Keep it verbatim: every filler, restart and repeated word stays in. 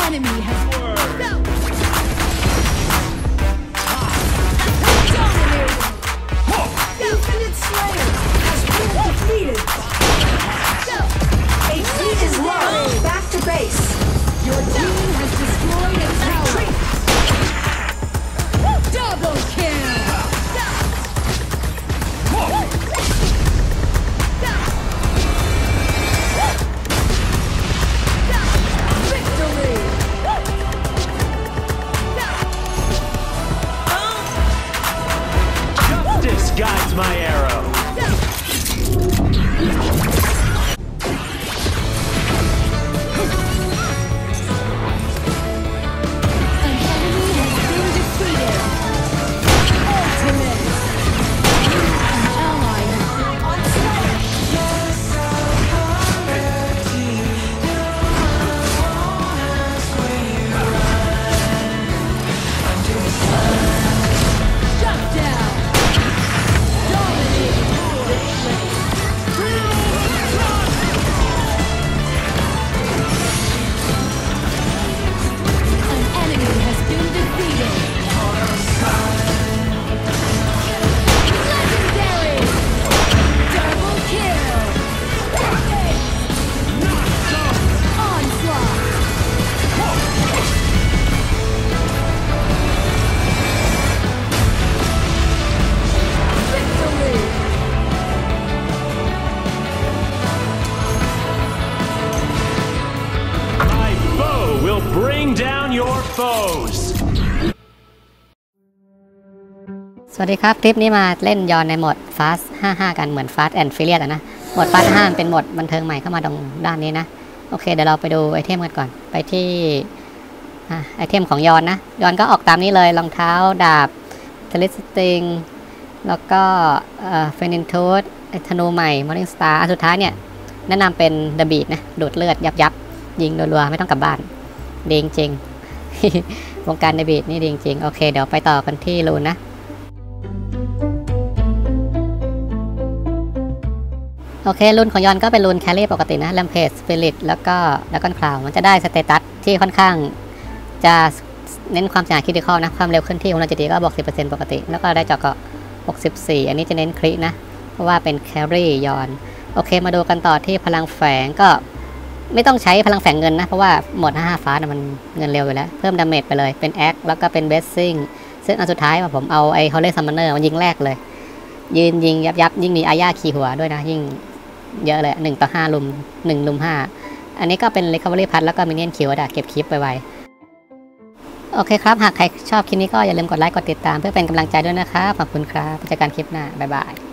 enemy has dominated. Infinite Slayer has been defeated. A fleet is low. Back to base. Your team has destroyed a tower. Double kill. Victory. Justice guides my arrow. Bring down your foes. สวัสดีครับคลิปนี้มาเล่นยอนในโหมด Fast ห้าสิบห้ากันเหมือน Fast and Furious อะนะโหมด Fast ห้าเป็นโหมดบันเทิงใหม่เข้ามาตรงด้านนี้นะโอเคเดี๋ยวเราไปดูไอเทมกันก่อนไปที่ไอเทมของยอนนะยอนก็ออกตามนี้เลยรองเท้าดาบเทลิสติงแล้วก็เฟนินทูธธนูใหม่ Morning Star อันสุดท้ายเนี่ยแนะนำเป็น The Beat นะดูดเลือดยับยับยิงรัวๆไม่ต้องกลับบ้านดีจริงๆ วงการในบีดนี่ดีจริงๆโอเคเดี๋ยวไปต่อกันที่รูนนะโอเครูนของยอนก็เป็นรูนแครี่ปกตินะแลมเพจสปิริตแล้วก็แล้วก็คลาวมันจะได้สเตตัสที่ค่อนข้างจะเน้นความเสียหายคริติคอลนะความเร็วเคลื่อนที่ของเราจะดีก็บวก สิบเปอร์เซ็นต์ ปกติแล้วก็ได้เจาะเกาะหกสิบสี่อันนี้จะเน้นครินะเพราะว่าเป็นแครี่ยอนโอเคมาดูกันต่อที่พลังแฝงก็ไม่ต้องใช้พลังแฝงเงินนะเพราะว่าหมดห้าสิบห้าฟ้านะมันเงินเร็วอยู่แล้วเพิ่มดาเมจไปเลยเป็นแอคแล้วก็เป็นเบสซิ่งซึ่งอันสุดท้ายผมเอาไอ้ฮอลเลย์ซัมมอนเนอร์มันยิงแรกเลยยืนยิงยับยับยิ่งมีอาญาขี่หัวด้วยนะยิ่งเยอะเลยหนึ่งต่อห้าลุมหนึ่งลุมห้าอันนี้ก็เป็น Recovery พัทแล้วก็มินเนี่ยนคิวดะเก็บคลิปไปไวโอเคครับหากใครชอบคลิปนี้ก็อย่าลืมกดไลค์กดติดตามเพื่อเป็นกำลังใจด้วยนะครับขอบคุณครับเจอกันคลิปหน้าบ๊ายบาย